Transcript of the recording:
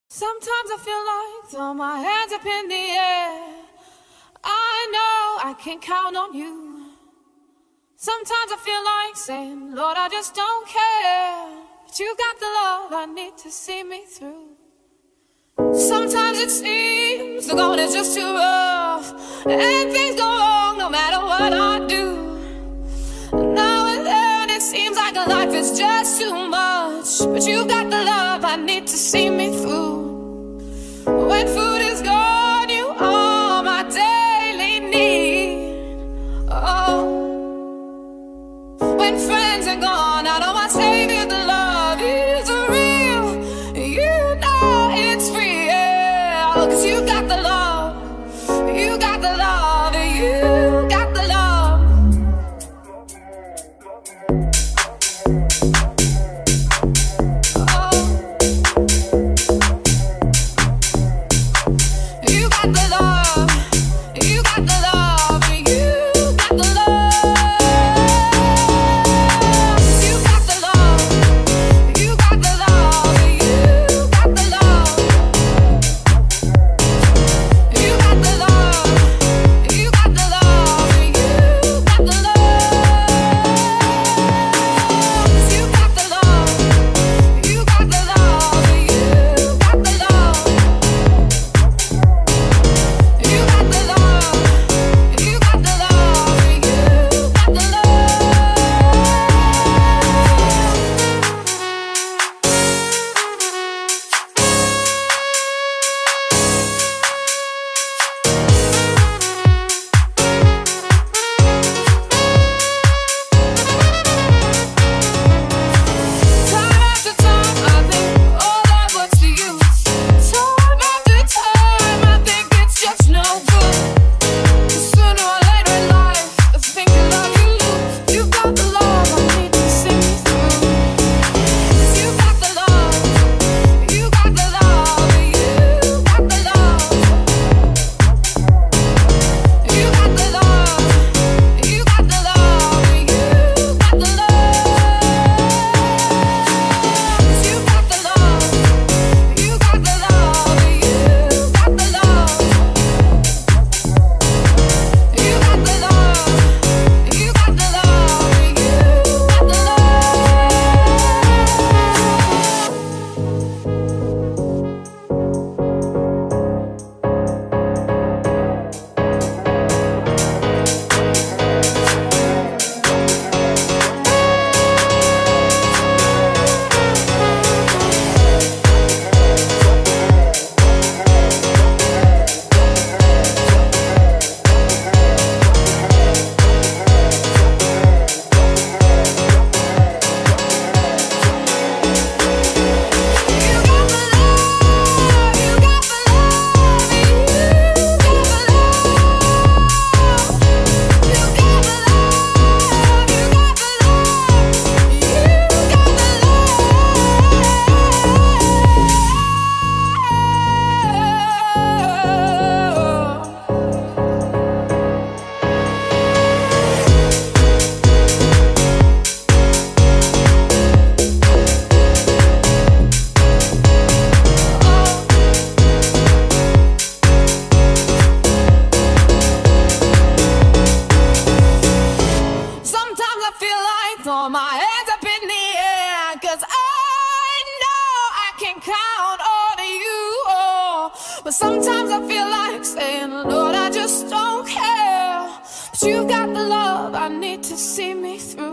Sometimes I feel like throw my hands up in the air. I know I can count on you. Sometimes I feel like saying, Lord, I just don't care, but you got the love I need to see me through. Sometimes it seems the going is just too rough, and things go wrong no matter what I do. Now and then it seems like life is just too much, but you got the love I need to see me through. When food is gone, you are my daily need. Oh, when friends are gone, I know my Savior, the love is real. You know it's real, 'cause you got the love, you got the love, you got the love. Oh, you got the love, you got the love, you got the love. You got the love, you got the love, you got the love. You got the love, you got the love, you got the love. You got the love, you got the love, you got the love. You got the love, you got the love, you got the love. Time after time, I think, oh Lord, what's the use? Time after time, I think it's just no good. Sooner or later in life, the thing you love you lose. You got the love I need to see me through. 'Cause you got the love, you got the love, you got the love. You got the love, you got the love, you got the love. 'Cause you got the love, you got the love, you got the love. You got the love, you got the love, you got the Sometimes I feel like throw my hands up in the air, 'cause I know I can count on you. Oh, but sometimes I feel like saying, Lord, I just don't care, but you got the love I need to see me through.